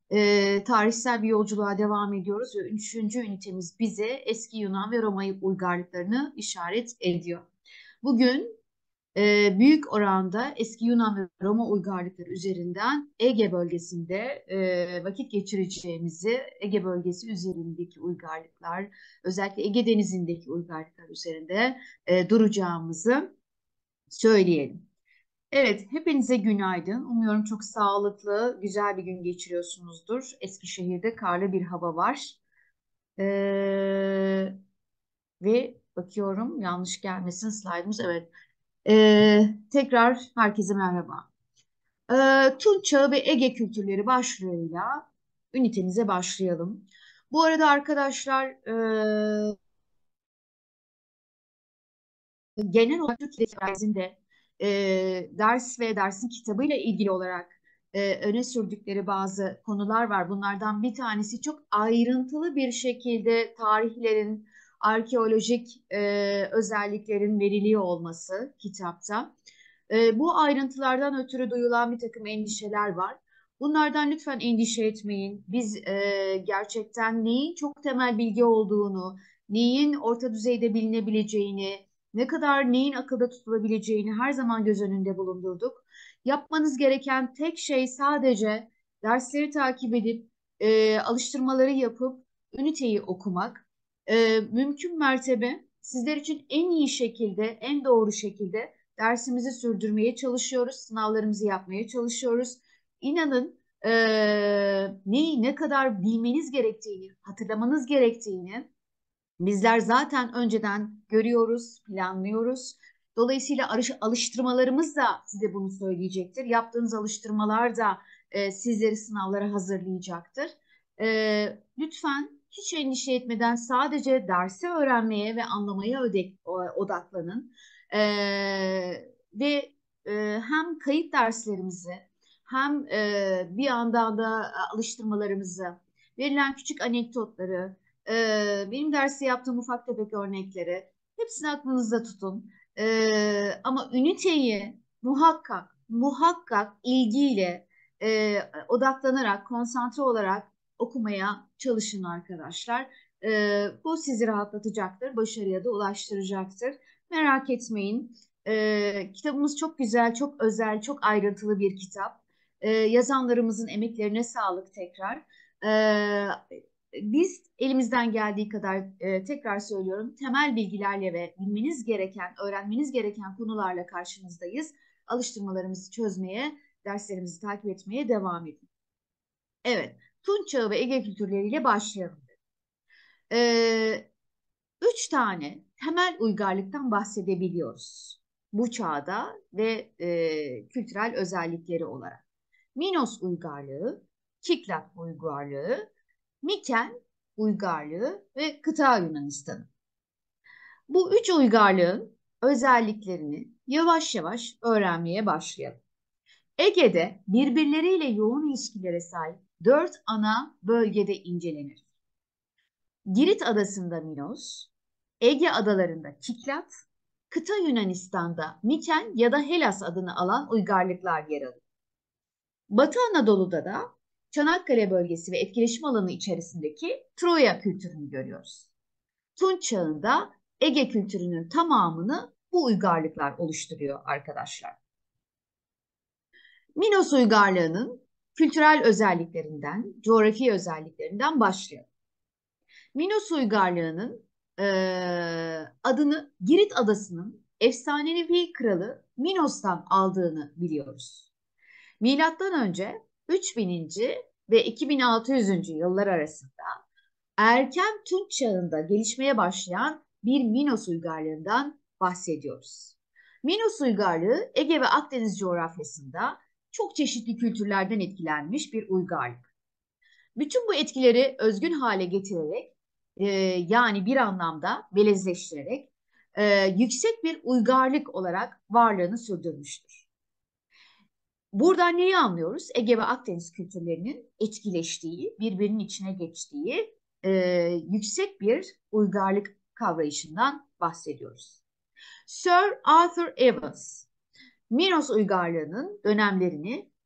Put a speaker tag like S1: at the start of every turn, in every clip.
S1: Tarihsel bir yolculuğa devam ediyoruz ve üçüncü ünitemiz bize eski Yunan ve Roma uygarlıklarını işaret ediyor. Bugün büyük oranda eski Yunan ve Roma uygarlıkları üzerinden Ege bölgesinde vakit geçireceğimizi, Ege bölgesi üzerindeki uygarlıklar, özellikle Ege Denizi'ndeki uygarlıklar üzerinde duracağımızı söyleyelim. Evet, hepinize günaydın. Umuyorum çok sağlıklı, güzel bir gün geçiriyorsunuzdur. Eskişehir'de karlı bir hava var. Ve bakıyorum yanlış gelmesin slaydımız. Evet. Tekrar herkese merhaba. Tunç Çağı ve Ege kültürleri başlığıyla ünitemize başlayalım. Bu arada arkadaşlar genel olarak Türkiye dersinde ders ve dersin kitabıyla ilgili olarak öne sürdükleri bazı konular var. Bunlardan bir tanesi çok ayrıntılı bir şekilde tarihlerin, arkeolojik özelliklerin veriliyor olması kitapta. Bu ayrıntılardan ötürü duyulan bir takım endişeler var. Bunlardan lütfen endişe etmeyin. Biz gerçekten neyin çok temel bilgi olduğunu, neyin orta düzeyde bilinebileceğini, ne kadar neyin akılda tutulabileceğini her zaman göz önünde bulundurduk. Yapmanız gereken tek şey sadece dersleri takip edip, alıştırmaları yapıp, üniteyi okumak. Mümkün mertebe sizler için en iyi şekilde, en doğru şekilde dersimizi sürdürmeye çalışıyoruz, sınavlarımızı yapmaya çalışıyoruz. İnanın neyi ne kadar bilmeniz gerektiğini, hatırlamanız gerektiğini bizler zaten önceden görüyoruz, planlıyoruz. Dolayısıyla alıştırmalarımız da size bunu söyleyecektir. Yaptığınız alıştırmalar da sizleri sınavlara hazırlayacaktır. Lütfen hiç endişe etmeden sadece dersi öğrenmeye ve anlamaya odaklanın. E, ve hem kayıt derslerimizi hem bir yandan da alıştırmalarımızı, verilen küçük anekdotları, benim dersi yaptığım ufak tefek örnekleri hepsini aklınızda tutun. Ama üniteyi muhakkak ilgiyle odaklanarak, konsantre olarak okumaya çalışın arkadaşlar. Bu sizi rahatlatacaktır, başarıya da ulaştıracaktır. Merak etmeyin. Kitabımız çok güzel, çok özel, çok ayrıntılı bir kitap. Yazanlarımızın emeklerine sağlık tekrar. Biz elimizden geldiği kadar tekrar söylüyorum temel bilgilerle ve bilmeniz gereken, öğrenmeniz gereken konularla karşınızdayız. Alıştırmalarımızı çözmeye, derslerimizi takip etmeye devam edin. Evet, Tunç Çağı ve Ege kültürleriyle başlayalım. E, Üç tane temel uygarlıktan bahsedebiliyoruz bu çağda ve kültürel özellikleri olarak. Minos uygarlığı, Kiklat uygarlığı, Miken uygarlığı ve kıta Yunanistanı. Bu üç uygarlığın özelliklerini yavaş yavaş öğrenmeye başlayalım. Ege'de birbirleriyle yoğun ilişkilere sahip dört ana bölgede incelenir. Girit adasında Minos, Ege adalarında Kiklat, kıta Yunanistan'da Miken ya da Helas adını alan uygarlıklar yer alır. Batı Anadolu'da da Çanakkale bölgesi ve etkileşim alanı içerisindeki Troya kültürünü görüyoruz. Tunç Çağı'nda Ege kültürünün tamamını bu uygarlıklar oluşturuyor arkadaşlar. Minos uygarlığının kültürel özelliklerinden, coğrafi özelliklerinden başlayalım. Minos uygarlığının adını Girit adasının efsanevi kralı Minos'tan aldığını biliyoruz. Milattan önce 3000. ve 2600. yıllar arasında erken Tunç çağında gelişmeye başlayan bir Minos uygarlığından bahsediyoruz. Minos uygarlığı Ege ve Akdeniz coğrafyasında çok çeşitli kültürlerden etkilenmiş bir uygarlık. Bütün bu etkileri özgün hale getirerek e, yani bir anlamda melezleştirerek yüksek bir uygarlık olarak varlığını sürdürmüştür. Buradan neyi anlıyoruz? Ege ve Akdeniz kültürlerinin etkileştiği, birbirinin içine geçtiği yüksek bir uygarlık kavrayışından bahsediyoruz. Sir Arthur Evans, Minos uygarlığının dönemlerini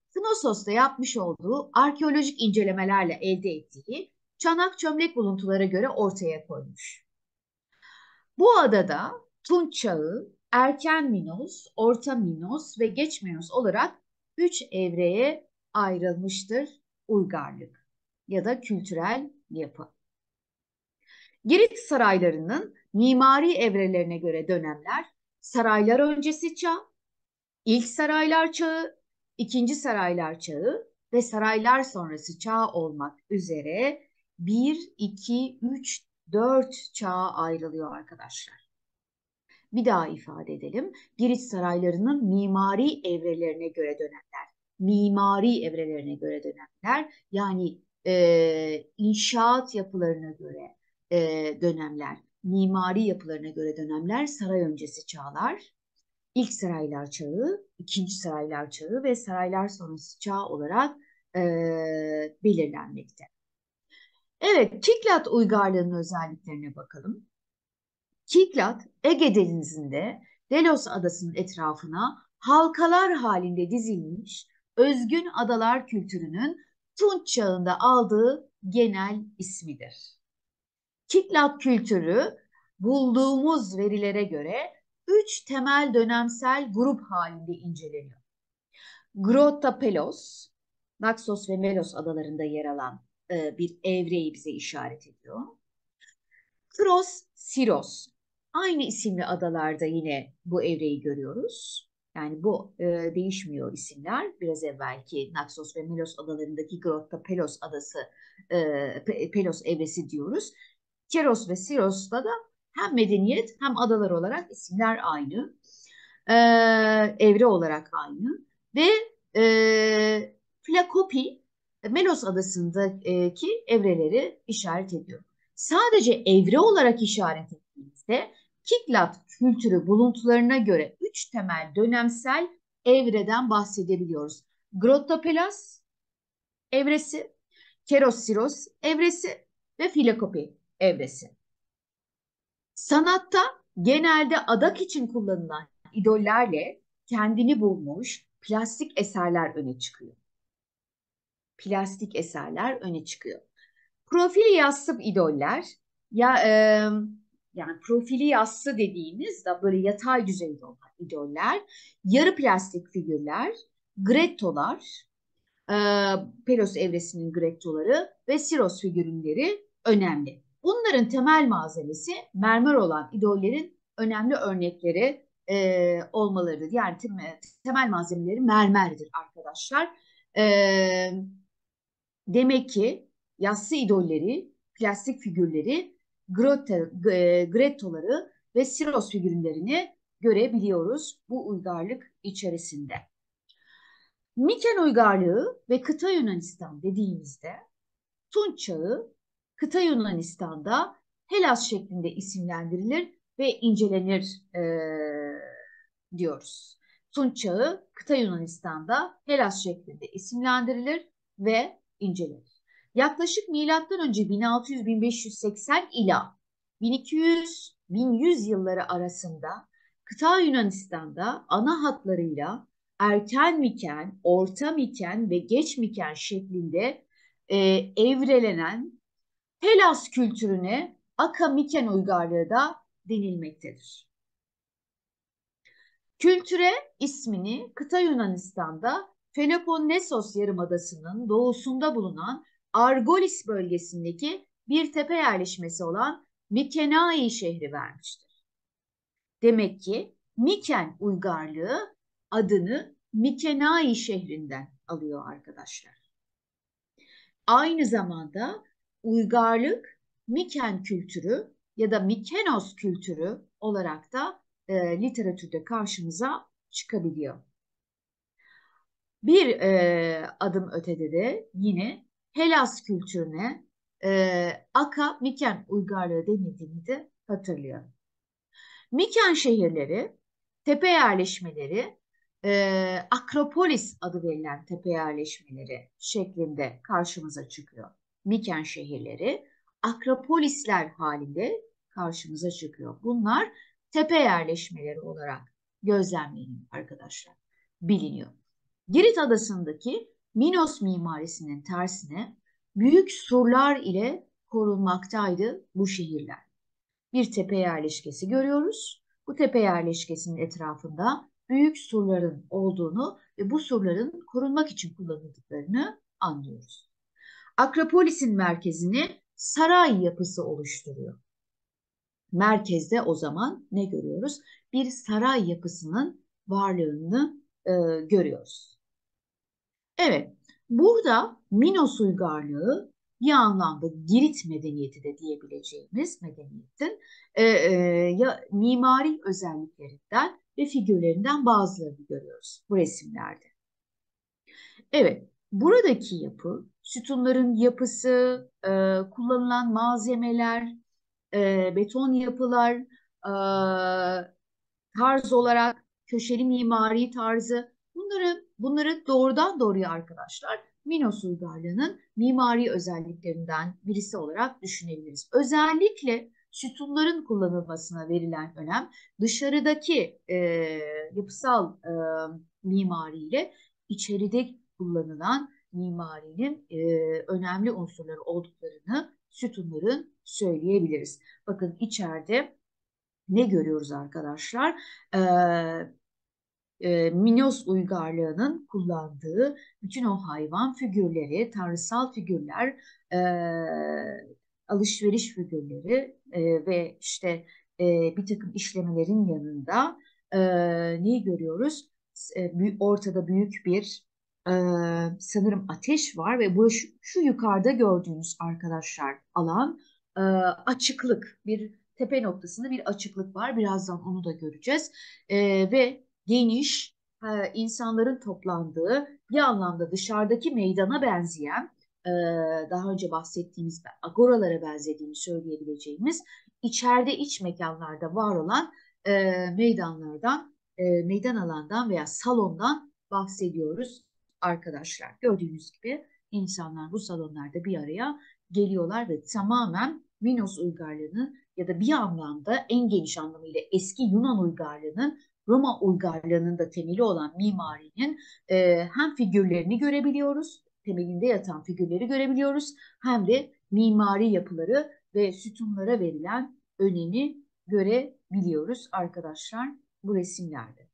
S1: Knosos'ta yapmış olduğu arkeolojik incelemelerle elde ettiği çanak çömlek buluntulara göre ortaya koymuş. Bu adada Tunç Çağı, Erken Minos, Orta Minos ve Geç Minos olarak 3 evreye ayrılmıştır uygarlık ya da kültürel yapı. Girit saraylarının mimari evrelerine göre dönemler, saraylar öncesi çağ, ilk saraylar çağı, ikinci saraylar çağı ve saraylar sonrası çağ olmak üzere 1, 2, 3, 4 çağa ayrılıyor arkadaşlar. Bir daha ifade edelim. Girit saraylarının mimari evrelerine göre dönemler. Mimari evrelerine göre dönemler. Yani inşaat yapılarına göre dönemler. Mimari yapılarına göre dönemler. Saray öncesi çağlar. İlk saraylar çağı, ikinci saraylar çağı ve saraylar sonrası çağ olarak belirlenmekte. Evet, Kiklat uygarlığının özelliklerine bakalım. Kiklat, Ege Denizi'nde Delos Adası'nın etrafına halkalar halinde dizilmiş özgün adalar kültürünün Tunç Çağı'nda aldığı genel ismidir. Kiklat kültürü bulduğumuz verilere göre 3 temel dönemsel grup halinde inceleniyor. Grotta Pelos, Naxos ve Melos adalarında yer alan bir evreyi bize işaret ediyor. Kros, Siros. Aynı isimli adalarda yine bu evreyi görüyoruz. Yani bu değişmiyor isimler. Biraz evvelki Naxos ve Melos adalarındaki Grotta Pelos adası, Pelos evresi diyoruz. Keros ve Siros'ta da hem medeniyet hem adalar olarak isimler aynı. E, Evre olarak aynı. Ve Flakopi, Melos adasındaki evreleri işaret ediyor. Sadece evre olarak işaret ettiğimizde Kiklat kültürü buluntularına göre 3 temel dönemsel evreden bahsedebiliyoruz. Grotopelas evresi, Keros-Siros evresi ve Filokopi evresi. Sanatta genelde adak için kullanılan idollerle kendini bulmuş plastik eserler öne çıkıyor. Plastik eserler öne çıkıyor. Profili yassı idoller ya yani profili yassı dediğimiz da böyle yatay düzeyde olan idoller, yarı plastik figürler, grettolar, e, Pelos evresinin grettoları ve Siros figürleri önemli. Bunların temel malzemesi mermer olan idollerin önemli örnekleri olmalarıdır. Yani temel malzemeleri mermerdir arkadaşlar. Demek ki yassı idolleri, plastik figürleri, grettoları ve Siros figürlerini görebiliyoruz bu uygarlık içerisinde. Miken uygarlığı ve kıta Yunanistan dediğimizde Tunç Çağı kıta Yunanistan'da Helas şeklinde isimlendirilir ve incelenir diyoruz. Tunç Çağı kıta Yunanistan'da Helas şeklinde isimlendirilir ve incelenir. Yaklaşık milattan önce 1600-1580 ila 1200-1100 yılları arasında kıta Yunanistan'da ana hatlarıyla erken Miken, orta Miken ve geç Miken şeklinde evrelenen Helas kültürüne Aka Miken uygarlığı da denilmektedir. Kültüre ismini kıta Yunanistan'da Peloponnesos Yarımadası'nın doğusunda bulunan Argolis bölgesindeki bir tepe yerleşmesi olan Mikenai şehri vermiştir. Demek ki Miken uygarlığı adını Mikenai şehrinden alıyor arkadaşlar. Aynı zamanda uygarlık Miken kültürü ya da Mikenos kültürü olarak da literatürde karşımıza çıkabiliyor. Bir adım ötede de yine Helas kültürüne Aka Miken uygarlığı denildiğini de hatırlayalım. Miken şehirleri, tepe yerleşmeleri, Akropolis adı verilen tepe yerleşmeleri şeklinde karşımıza çıkıyor. Miken şehirleri Akropolisler halinde karşımıza çıkıyor. Bunlar tepe yerleşmeleri olarak gözlemleniyor arkadaşlar, biliniyor. Girit adasındaki Minos mimarisinin tersine büyük surlar ile korunmaktaydı bu şehirler. Bir tepe yerleşkesi görüyoruz. Bu tepe yerleşkesinin etrafında büyük surların olduğunu ve bu surların korunmak için kullanıldıklarını anlıyoruz. Akropolis'in merkezini saray yapısı oluşturuyor. Merkezde o zaman ne görüyoruz? Bir saray yapısının varlığını görüyoruz. Evet, burada Minos uygarlığı bir anlamda Girit medeniyeti de diyebileceğimiz medeniyetin mimari özelliklerinden ve figürlerinden bazılarını görüyoruz bu resimlerde. Evet, buradaki yapı, sütunların yapısı, kullanılan malzemeler, beton yapılar, tarz olarak köşeli mimari tarzı bunları doğrudan doğruya arkadaşlar Minos uygarlığının mimari özelliklerinden birisi olarak düşünebiliriz. Özellikle sütunların kullanılmasına verilen önem dışarıdaki yapısal mimariyle içeride kullanılan mimarinin önemli unsurları olduklarını sütunların söyleyebiliriz. Bakın içeride ne görüyoruz arkadaşlar? Minos uygarlığının kullandığı bütün o hayvan figürleri, tanrısal figürler, e, alışveriş figürleri ve işte bir takım işlemelerin yanında e, neyi görüyoruz? Ortada büyük bir e, sanırım ateş var ve bu şu yukarıda gördüğünüz arkadaşlar alan açıklık, bir tepe noktasında bir açıklık var. Birazdan onu da göreceğiz. Ve geniş, insanların toplandığı bir anlamda dışarıdaki meydana benzeyen, daha önce bahsettiğimiz agoralara benzediğini söyleyebileceğimiz içeride iç mekanlarda var olan meydanlardan, meydan alandan veya salondan bahsediyoruz arkadaşlar. Gördüğünüz gibi insanlar bu salonlarda bir araya geliyorlar ve tamamen Minos uygarlığının ya da bir anlamda en geniş anlamıyla eski Yunan uygarlığının Roma uygarlığının da temeli olan mimarinin hem figürlerini görebiliyoruz, temelinde yatan figürleri görebiliyoruz, hem de mimari yapıları ve sütunlara verilen önemi görebiliyoruz arkadaşlar bu resimlerde.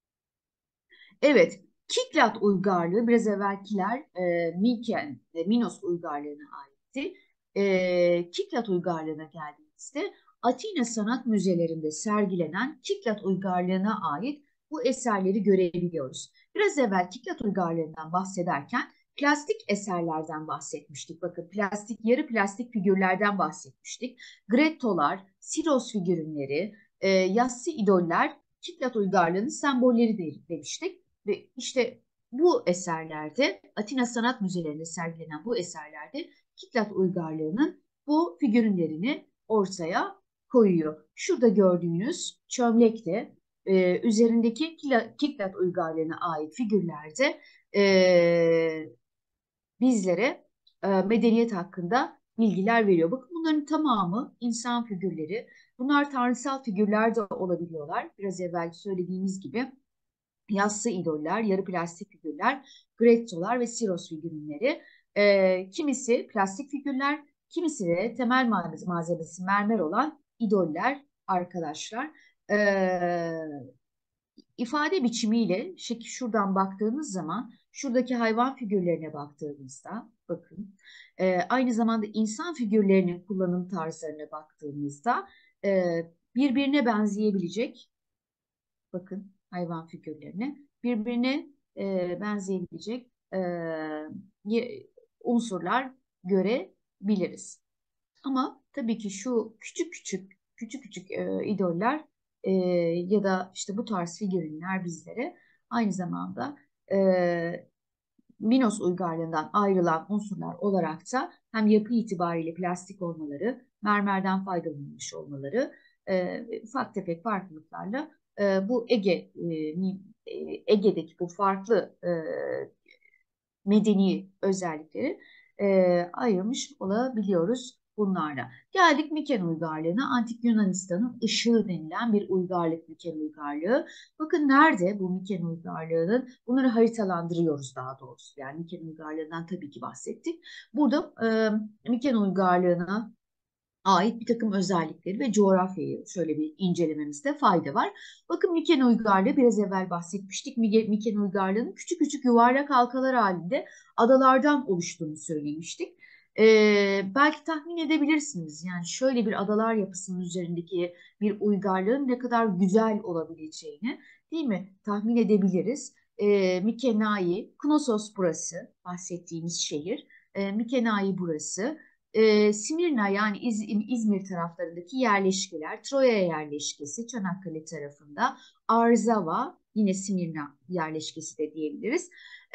S1: Evet, Kiklat uygarlığı biraz evvelkiler Minos uygarlığına aitti. Kiklat uygarlığına geldiğimizde Atina sanat müzelerinde sergilenen Kiklat uygarlığına ait bu eserleri görebiliyoruz. Biraz evvel Kiklat uygarlığından bahsederken plastik eserlerden bahsetmiştik. Bakın yarı plastik figürlerden bahsetmiştik. Grettolar, Siros figürünleri, yassı idoller Kiklat uygarlığının sembolleri demiştik. Ve işte bu eserlerde, Atina Sanat Müzelerinde sergilenen bu eserlerde Kiklat uygarlığının bu figürlerini ortaya koyuyor. Şurada gördüğünüz çömlek de üzerindeki Kiklat uygarlığına ait figürlerde bizlere medeniyet hakkında bilgiler veriyor. Bakın bunların tamamı insan figürleri. Bunlar tanrısal figürler de olabiliyorlar. Biraz evvel söylediğimiz gibi yassı idoller, yarı plastik figürler, Grettolar ve Siros figürleri. Kimisi plastik figürler, kimisi de temel malzemesi mermer olan idoller arkadaşlar. İfade biçimiyle şuradan baktığınız zaman şuradaki hayvan figürlerine baktığımızda bakın aynı zamanda insan figürlerinin kullanım tarzlarına baktığımızda birbirine benzeyebilecek bakın hayvan figürlerine birbirine benzeyebilecek unsurlar görebiliriz. Ama tabii ki şu küçük idoller ya da işte bu tarz figürinler bizlere aynı zamanda Minos uygarlığından ayrılan unsurlar olarak da hem yapı itibariyle plastik olmaları, mermerden faydalanılmış olmaları, ufak tefek farklılıklarla bu Ege'deki bu farklı medeni özellikleri ayırmış olabiliyoruz bunlarla. Geldik Miken uygarlığına. Antik Yunanistan'ın ışığı denilen bir uygarlık Miken uygarlığı. Bakın nerede bu Miken uygarlığının, bunları haritalandırıyoruz daha doğrusu. Yani Miken uygarlığından tabii ki bahsettik. Burada Miken uygarlığına ait bir takım özellikleri ve coğrafyayı şöyle bir incelememizde fayda var. Bakın Miken uygarlığı, biraz evvel bahsetmiştik. Miken uygarlığının küçük küçük yuvarlak halkalar halinde adalardan oluştuğunu söylemiştik. Belki tahmin edebilirsiniz. Yani şöyle bir adalar yapısının üzerindeki bir uygarlığın ne kadar güzel olabileceğini, değil mi? Tahmin edebiliriz. Mikenai, Knossos burası, bahsettiğimiz şehir. Mikenai burası. Simirna, yani İzmir taraflarındaki yerleşkeler, Troya yerleşkesi Çanakkale tarafında, Arzava yine Simirna yerleşkesi de diyebiliriz.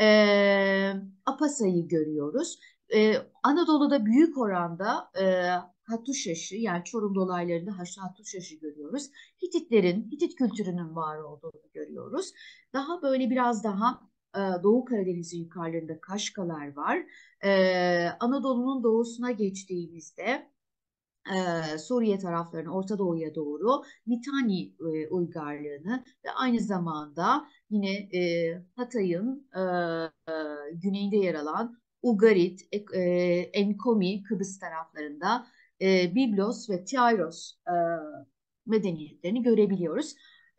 S1: Apasa'yı görüyoruz. Anadolu'da büyük oranda Hattuşaşı, yani Çorum dolaylarında Hattuşaşı görüyoruz. Hitit kültürünün var olduğunu görüyoruz. Daha böyle biraz daha Doğu Karadeniz'in yukarılarında Kaşgalar var. Anadolu'nun doğusuna geçtiğimizde Suriye taraflarına, Orta Doğu'ya doğru Mitanni uygarlığını ve aynı zamanda yine Hatay'ın güneyinde yer alan Ugarit, Enkomi, Kıbrıs taraflarında Biblos ve Tiaros medeniyetlerini görebiliyoruz.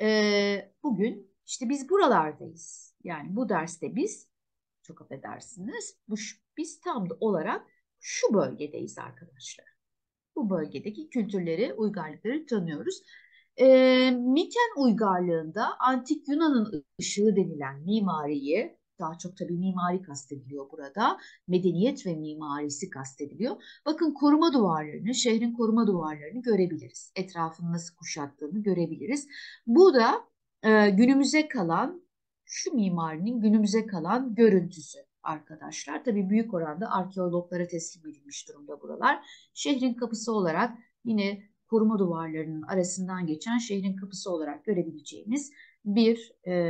S1: Bugün işte biz buralardayız. Yani bu derste biz, çok affedersiniz, biz tam da olarak şu bölgedeyiz arkadaşlar. Bu bölgedeki kültürleri, uygarlıkları tanıyoruz. Miken uygarlığında Antik Yunan'ın ışığı denilen mimariyi, daha çok tabii mimari kastediliyor burada, medeniyet ve mimarisi kastediliyor. Bakın koruma duvarlarını, şehrin koruma duvarlarını görebiliriz. Etrafını nasıl kuşattığını görebiliriz. Bu da günümüze kalan, şu mimarinin günümüze kalan görüntüsü arkadaşlar. Tabii büyük oranda arkeologlara teslim edilmiş durumda buralar. Şehrin kapısı olarak, yine koruma duvarlarının arasından geçen şehrin kapısı olarak görebileceğimiz bir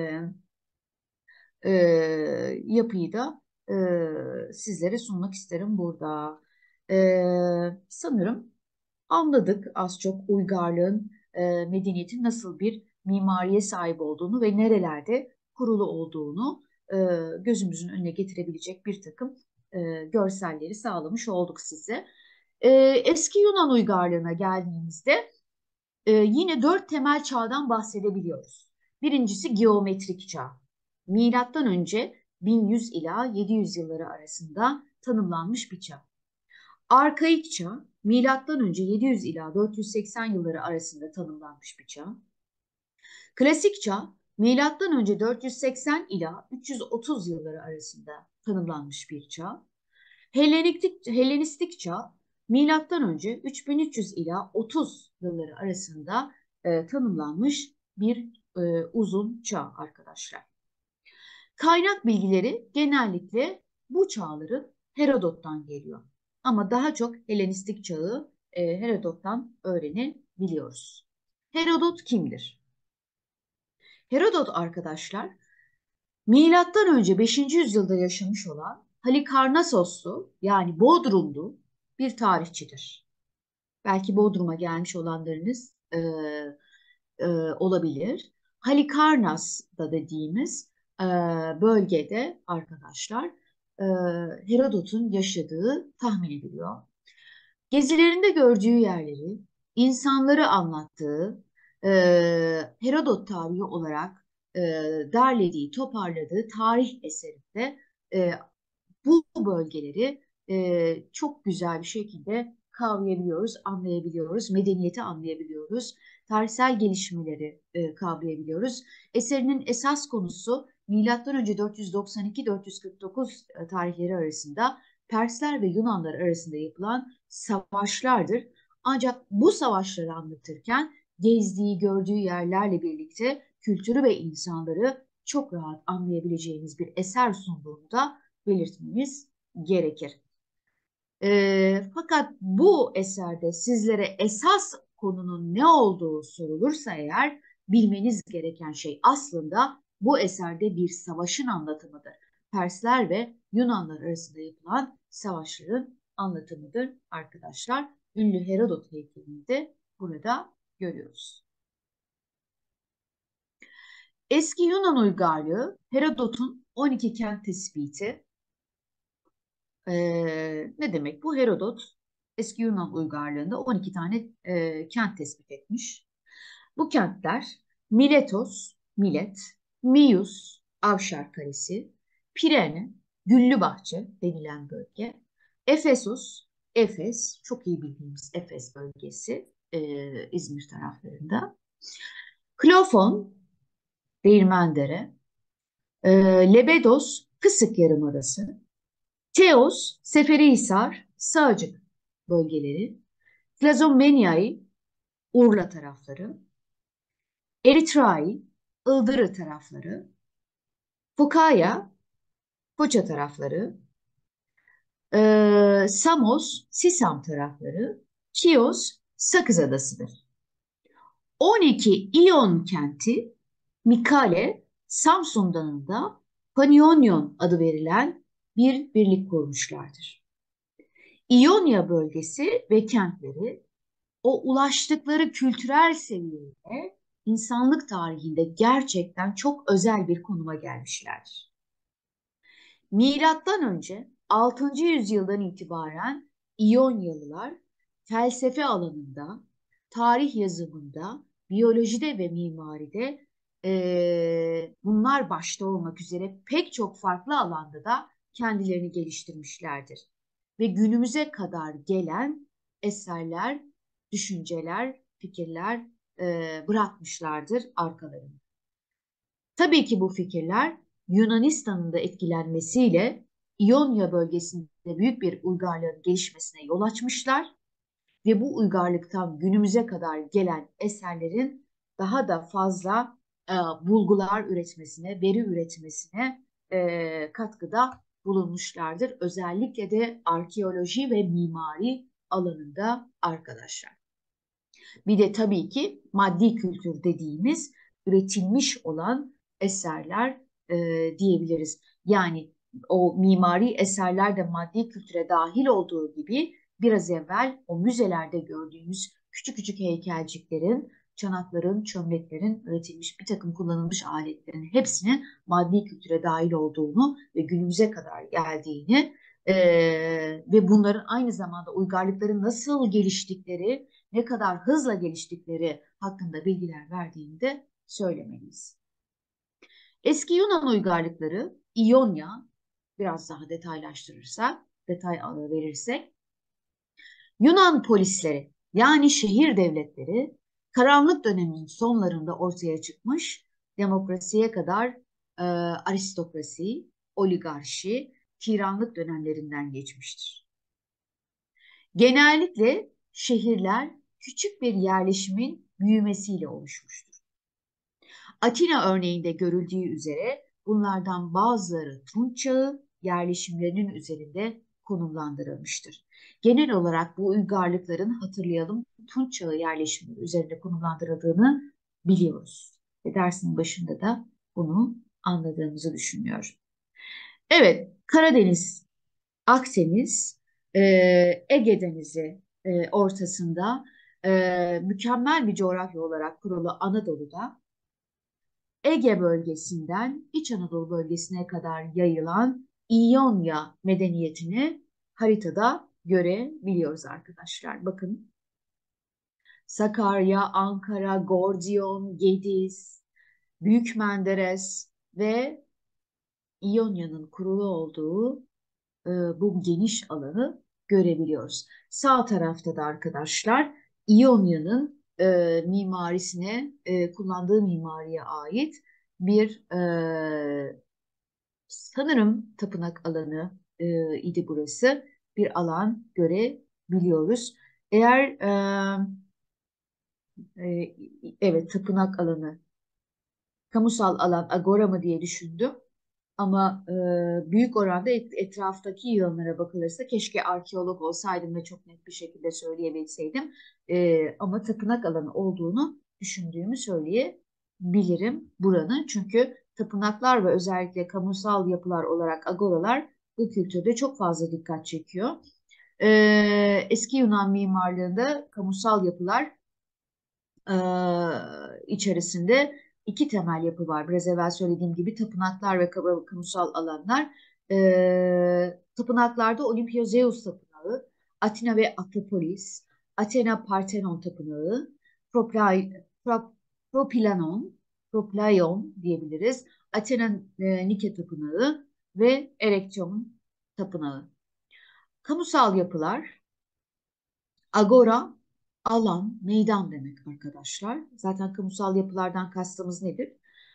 S1: e, yapıyı da sizlere sunmak isterim burada. Sanırım anladık az çok uygarlığın, medeniyetin nasıl bir mimariye sahip olduğunu ve nerelerde kurulu olduğunu gözümüzün önüne getirebilecek bir takım görselleri sağlamış olduk size. Eski Yunan uygarlığına geldiğimizde yine dört temel çağdan bahsedebiliyoruz. Birincisi geometrik çağ. Milattan önce 1100 ila 700 yılları arasında tanımlanmış bir çağ. Arkaik çağ, milattan önce 700 ila 480 yılları arasında tanımlanmış bir çağ. Klasik çağ, milattan önce 480 ila 330 yılları arasında tanımlanmış bir çağ. Helenistik çağ, milattan önce 3300 ila 30 yılları arasında tanımlanmış bir uzun çağ arkadaşlar. Kaynak bilgileri genellikle bu çağların Herodot'tan geliyor. Ama daha çok Helenistik çağı Herodot'tan öğrenebiliyoruz. Herodot kimdir? Herodot arkadaşlar, milattan önce 5. yüzyılda yaşamış olan Halikarnassoslu, yani Bodrumlu bir tarihçidir. Belki Bodrum'a gelmiş olanlarınız olabilir. Halikarnas da dediğimiz bölgede arkadaşlar e, Herodot'un yaşadığı tahmin ediliyor. Gezilerinde gördüğü yerleri, insanları anlattığı, e, Herodot tarihi olarak e, derlediği, toparladığı tarih eserinde e, bu bölgeleri çok güzel bir şekilde kavrayabiliyoruz, anlayabiliyoruz, medeniyeti anlayabiliyoruz, tarihsel gelişmeleri kavrayabiliyoruz. Eserinin esas konusu M.Ö. 492-449 tarihleri arasında Persler ve Yunanlar arasında yapılan savaşlardır. Ancak bu savaşları anlatırken gezdiği, gördüğü yerlerle birlikte kültürü ve insanları çok rahat anlayabileceğimiz bir eser sunduğunu da belirtmemiz gerekir. Fakat bu eserde sizlere esas konunun ne olduğu sorulursa eğer, bilmeniz gereken şey aslında bu eserde bir savaşın anlatımıdır. Persler ve Yunanlar arasında yapılan savaşların anlatımıdır arkadaşlar. ünlü Herodot heykelini de burada görüyoruz. Eski Yunan uygarlığı, Herodot'un 12 kent tespiti. Ne demek bu? Herodot eski Yunan uygarlığında 12 tane kent tespit etmiş. Bu kentler Miletos, Milet, Mius, Avşar Kalesi, Pirene, Güllübahçe denilen bölge, Efesos, Efes, çok iyi bildiğimiz Efes bölgesi İzmir taraflarında, Klofon, Değirmendere, e, Lebedos, Kısık Yarımadası, Teos, Seferihisar, Sığacık bölgeleri, Plazomeniae, Urla tarafları, Eritrai, Ildırı tarafları, Fokaya, Foça tarafları, Samos, Sisam tarafları, Kios, Sakız Adası'dır. 12 İyon kenti, Mikale, Samsun Dağı'nda Panionion adı verilen bir birlik kurmuşlardır. İonya bölgesi ve kentleri o ulaştıkları kültürel seviyede insanlık tarihinde gerçekten çok özel bir konuma gelmişlerdir. Milattan önce 6. yüzyıldan itibaren İyonyalılar felsefe alanında, tarih yazımında, biyolojide ve mimaride bunlar başta olmak üzere pek çok farklı alanda da kendilerini geliştirmişlerdir. Ve günümüze kadar gelen eserler, düşünceler, fikirler bırakmışlardır arkalarında. Tabii ki bu fikirler Yunanistan'ın da etkilenmesiyle İonya bölgesinde büyük bir uygarlığın gelişmesine yol açmışlar ve bu uygarlıktan günümüze kadar gelen eserlerin daha da fazla bulgular üretmesine, veri üretmesine katkıda bulunmuşlardır. Özellikle de arkeoloji ve mimari alanında arkadaşlar. Bir de tabii ki maddi kültür dediğimiz üretilmiş olan eserler diyebiliriz. Yani o mimari eserler de maddi kültüre dahil olduğu gibi biraz evvel o müzelerde gördüğümüz küçük küçük heykelciklerin, çanakların, çömleklerin üretilmiş bir takım kullanılmış aletlerin hepsinin maddi kültüre dahil olduğunu ve günümüze kadar geldiğini ve bunların aynı zamanda uygarlıkların nasıl geliştikleri, ne kadar hızla geliştikleri hakkında bilgiler verdiğini de söylemeliyiz. Eski Yunan uygarlıkları, İonya, biraz daha detaylaştırırsak, detay verirsek, Yunan polisleri yani şehir devletleri karanlık dönemin sonlarında ortaya çıkmış, demokrasiye kadar aristokrasi, oligarşi, tiranlık dönemlerinden geçmiştir. Genellikle şehirler küçük bir yerleşimin büyümesiyle oluşmuştur. Atina örneğinde görüldüğü üzere bunlardan bazıları Tunç Çağı yerleşimlerinin üzerinde konumlandırılmıştır. Genel olarak bu uygarlıkların hatırlayalım Tunç Çağı yerleşimleri üzerinde konumlandırıldığını biliyoruz. Ve dersin başında da bunu anladığımızı düşünüyorum. Evet, Karadeniz, Akdeniz, Ege Denizi ortasında mükemmel bir coğrafya olarak kurulu Anadolu'da Ege bölgesinden İç Anadolu bölgesine kadar yayılan İonya medeniyetini haritada görebiliyoruz arkadaşlar. Bakın Sakarya, Ankara, Gordiyon, Gediz, Büyük Menderes ve İonya'nın kurulu olduğu bu geniş alanı görebiliyoruz. Sağ tarafta da arkadaşlar İonya'nın mimarisine kullandığı mimariye ait bir sanırım tapınak alanı idi burası. Bir alan görebiliyoruz. Eğer evet tapınak alanı, kamusal alan agora mı diye düşündüm. Ama büyük oranda etraftaki yığınlara bakılırsa keşke arkeolog olsaydım ve çok net bir şekilde söyleyebilseydim. Ama tapınak alanı olduğunu düşündüğümü söyleyebilirim buranın. Çünkü tapınaklar ve özellikle kamusal yapılar olarak agoralar bu kültürde çok fazla dikkat çekiyor. Eski Yunan mimarlığında kamusal yapılar içerisinde iki temel yapı var. Biraz evvel söylediğim gibi tapınaklar ve kamusal alanlar. Tapınaklarda Olimpiya-Zeus tapınağı, Atina ve Akropolis, Athena Parthenon tapınağı, Proplai, Propilanon, Proplaion diyebiliriz, Athena Nike tapınağı ve Erektion tapınağı. Kamusal yapılar, agora, alan, meydan demek arkadaşlar. Zaten kamusal yapılardan kastımız nedir?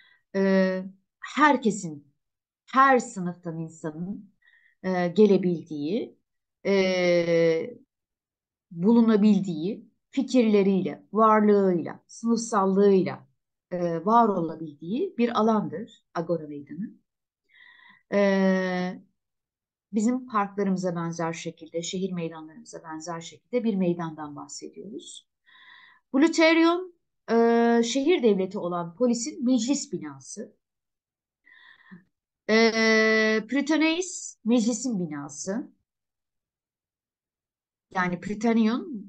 S1: Herkesin, her sınıftan insanın gelebildiği, e, bulunabildiği, fikirleriyle, varlığıyla, sınıfsallığıyla var olabildiği bir alandır Agora Meydanı. E, Bizim parklarımıza benzer şekilde, şehir meydanlarımıza benzer şekilde bir meydandan bahsediyoruz. Bluterion, şehir devleti olan polisin meclis binası. Prytaneis, meclisin binası. Yani Prytanion,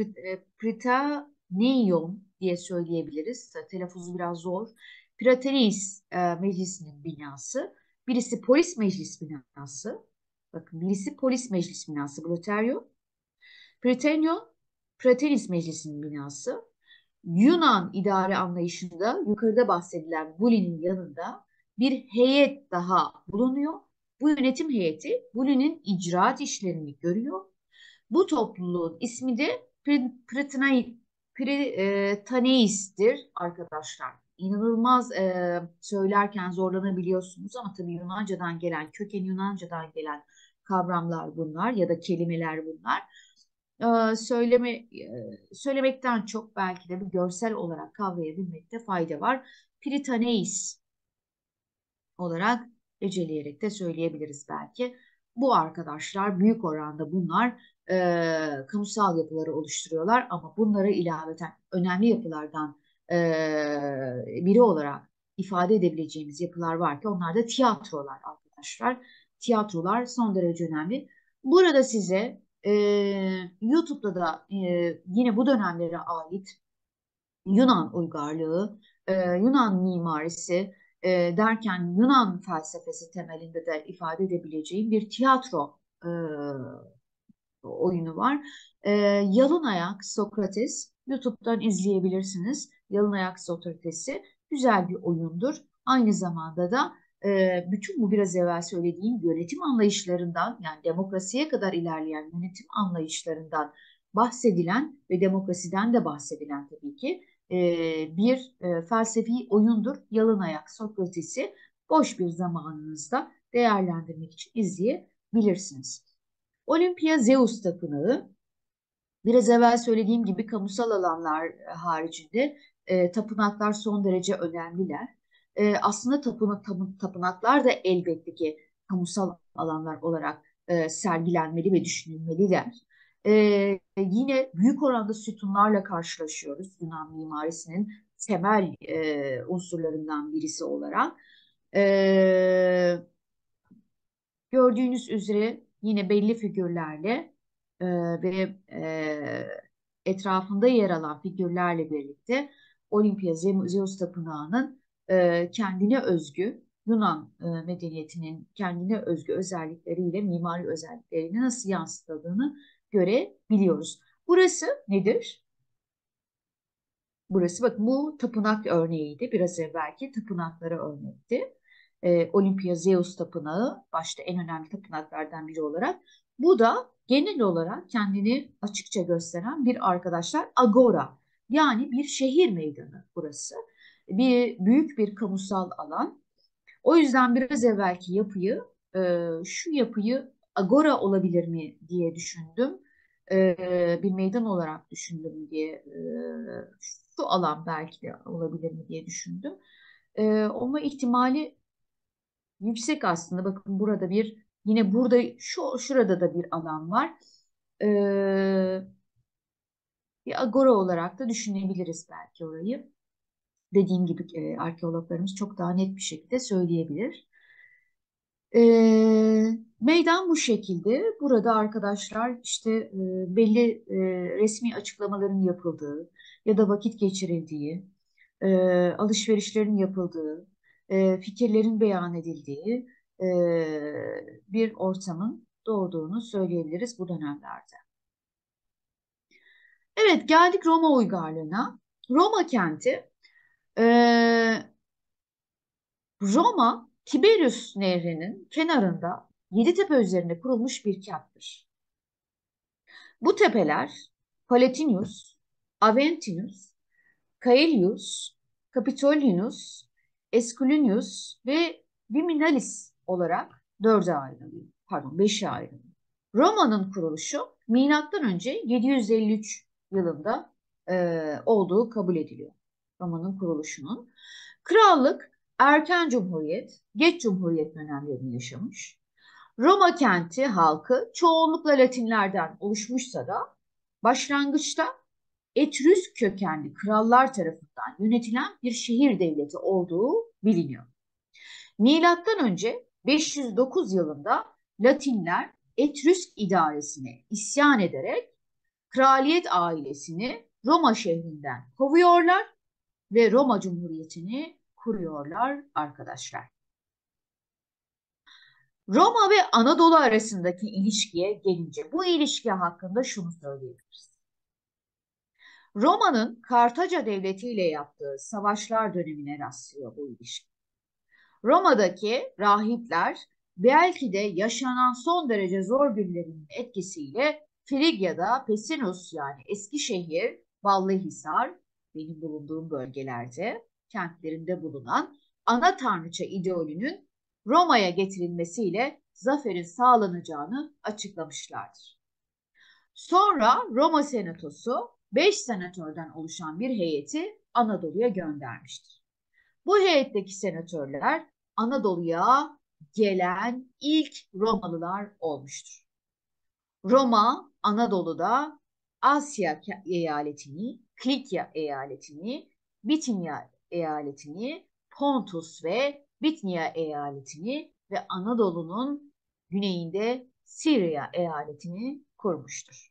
S1: Prytaneion diye söyleyebiliriz. Telaffuzu biraz zor. Prytaneis meclisinin binası. Birisi polis meclis binası. Bakın, birisi polis meclis binası Bluterion. Prytanion, Prytaneis meclisinin binası. Yunan idare anlayışında yukarıda bahsedilen Buli'nin yanında bir heyet daha bulunuyor. Bu yönetim heyeti Buli'nin icraat işlerini görüyor. Bu topluluğun ismi de Pritaneis'tir arkadaşlar. İnanılmaz söylerken zorlanabiliyorsunuz ama tabii Yunanca'dan gelen, köken Yunanca'dan gelen kavramlar bunlar ya da kelimeler bunlar. Söylemekten çok belki de bir görsel olarak kavrayabilmekte fayda var. Pritaneis olarak eceleyerek de söyleyebiliriz belki. Bu arkadaşlar büyük oranda bunlar kamusal yapıları oluşturuyorlar ama bunlara ilaveten önemli yapılardan e, biri olarak ifade edebileceğimiz yapılar var ki onlar da tiyatrolar arkadaşlar. Tiyatrolar son derece önemli. Burada size YouTube'da da yine bu dönemlere ait Yunan uygarlığı, Yunan mimarisi derken Yunan felsefesi temelinde de ifade edebileceğim bir tiyatro oyunu var. Yalın Sokrates, YouTube'dan izleyebilirsiniz. Yalın Sokrates'i güzel bir oyundur. Aynı zamanda da bütün bu biraz evvel söylediğim yönetim anlayışlarından, yani demokrasiye kadar ilerleyen yönetim anlayışlarından bahsedilen ve demokrasiden de bahsedilen tabii ki bir felsefi oyundur. Yalın Sokrates'i boş bir zamanınızda değerlendirmek için izleyebilirsiniz. Olimpiya Zeus Tapınağı, biraz evvel söylediğim gibi kamusal alanlar haricinde tapınaklar son derece önemliler. Aslında tapınaklar da elbette ki kamusal alanlar olarak sergilenmeli ve düşünülmeliler. Yine büyük oranda sütunlarla karşılaşıyoruz Yunan mimarisinin temel unsurlarından birisi olarak. E, Gördüğünüz üzere yine belli figürlerle ve etrafında yer alan figürlerle birlikte Olimpiya Zeus Tapınağı'nın kendine özgü Yunan medeniyetinin kendine özgü özellikleriyle mimari özelliklerini nasıl yansıtıldığını görebiliyoruz. Burası nedir? Burası, bakın, bu tapınak örneğiydi. Biraz evvelki tapınaklara örnekti. Olimpiya Zeus Tapınağı başta en önemli tapınaklardan biri olarak. Bu da genel olarak kendini açıkça gösteren bir arkadaşlar agora, yani bir şehir meydanı burası. Büyük bir kamusal alan. O yüzden biraz evvelki şu yapıyı agora olabilir mi diye düşündüm. Bir meydan olarak düşündüm diye, şu alan belki de olabilir mi diye düşündüm. Olma ihtimali yüksek aslında. Bakın, burada yine burada şurada da bir alan var. Bir agora olarak da düşünebiliriz belki orayı. Dediğim gibi arkeologlarımız çok daha net bir şekilde söyleyebilir. Meydan bu şekilde. Burada arkadaşlar işte belli resmi açıklamaların yapıldığı ya da vakit geçirildiği, alışverişlerin yapıldığı, fikirlerin beyan edildiği bir ortamın doğduğunu söyleyebiliriz bu dönemlerde. Evet, geldik Roma uygarlığına. Roma kenti, e, Roma, Tiberius Nehri'nin kenarında Yeditepe üzerinde kurulmuş bir kenttir. Bu tepeler Palatinius, Aventinus, Caelius, Capitolinus, Esculinius ve Viminalis olarak dörde ayrılıyor. Pardon, beşe ayrılıyor. Roma'nın kuruluşu milattan önce 753 yılında olduğu kabul ediliyor. Roma'nın kuruluşunun. Krallık erken cumhuriyet, geç cumhuriyet dönemlerini yaşamış. Roma kenti halkı çoğunlukla Latinlerden oluşmuşsa da başlangıçta Etrüsk kökenli krallar tarafından yönetilen bir şehir devleti olduğu biliniyor. Milattan önce 509 yılında Latinler Etrüsk idaresine isyan ederek kraliyet ailesini Roma şehrinden kovuyorlar ve Roma Cumhuriyeti'ni kuruyorlar arkadaşlar. Roma ve Anadolu arasındaki ilişkiye gelince bu ilişki hakkında şunu söyleyebiliriz. Roma'nın Kartaca Devleti ile yaptığı savaşlar dönemine rastlıyor bu ilişki. Roma'daki rahipler belki de yaşanan son derece zor günlerin etkisiyle Frigya'da Pessinus yani Eskişehir, Ballıhisar, benim bulunduğum bölgelerde, kentlerinde bulunan ana tanrıça idolünün Roma'ya getirilmesiyle zaferin sağlanacağını açıklamışlardır. Sonra Roma Senatosu 5 senatörden oluşan bir heyeti Anadolu'ya göndermiştir. Bu heyetteki senatörler Anadolu'ya gelen ilk Romalılar olmuştur. Roma, Anadolu'da Asya eyaletini, Klikya eyaletini, Bitinya eyaletini, Pontus ve Bitnya eyaletini ve Anadolu'nun güneyinde Sirya eyaletini kurmuştur.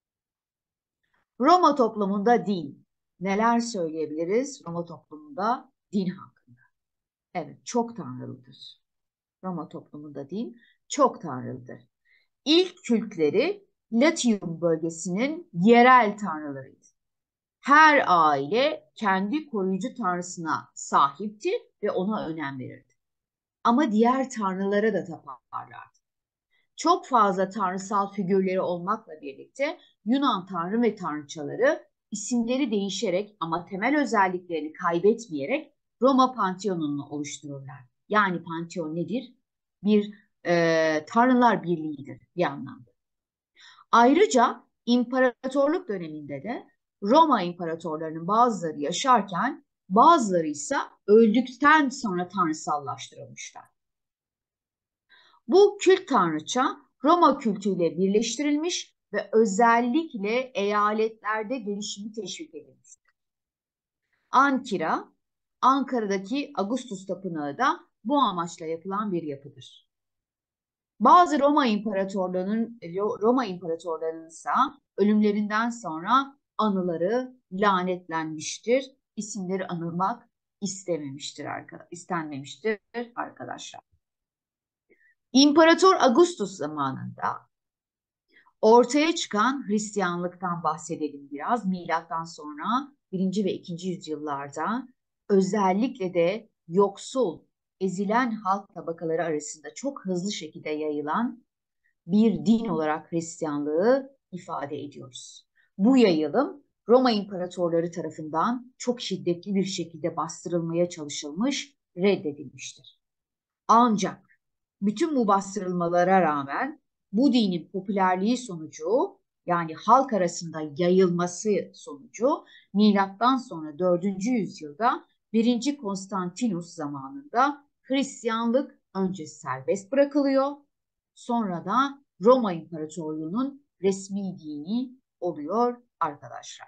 S1: Roma toplumunda din. Neler söyleyebiliriz Roma toplumunda din hakkında? Evet, çok tanrılıdır. Roma toplumunda din çok tanrılıdır. İlk kültleri Latium bölgesinin yerel tanrılarıydı. Her aile kendi koruyucu tanrısına sahipti ve ona önem verirdi. Ama diğer tanrılara da taparlardı. Çok fazla tanrısal figürleri olmakla birlikte Yunan tanrı ve tanrıçaları isimleri değişerek ama temel özelliklerini kaybetmeyerek Roma Pantheon'unu oluştururlar. Yani Pantheon nedir? Bir tanrılar birliğidir bir anlamda. Ayrıca imparatorluk döneminde de Roma imparatorlarının bazıları yaşarken bazıları ise öldükten sonra tanrısallaştırılmışlar. Bu kült tanrıça Roma kültüyle birleştirilmiş ve özellikle eyaletlerde gelişimi teşvik edilmiştir. Ankira, Ankara'daki Augustus Tapınağı da bu amaçla yapılan bir yapıdır. Bazı Roma imparatorlarının ise ölümlerinden sonra anıları lanetlenmiştir. İsimleri anılmak istenmemiştir arkadaşlar. İmparator Augustus zamanında ortaya çıkan Hristiyanlıktan bahsedelim biraz. Milattan sonra 1. ve 2. yüzyıllarda özellikle de yoksul, ezilen halk tabakaları arasında çok hızlı şekilde yayılan bir din olarak Hristiyanlığı ifade ediyoruz. Bu yayılım Roma imparatorları tarafından çok şiddetli bir şekilde bastırılmaya çalışılmış, reddedilmiştir. Ancak bütün bu bastırılmalara rağmen bu dinin popülerliği sonucu yani halk arasında yayılması sonucu milattan sonra 4. yüzyılda 1. Konstantinus zamanında Hristiyanlık önce serbest bırakılıyor, sonra da Roma İmparatorluğu'nun resmi dini oluyor arkadaşlar.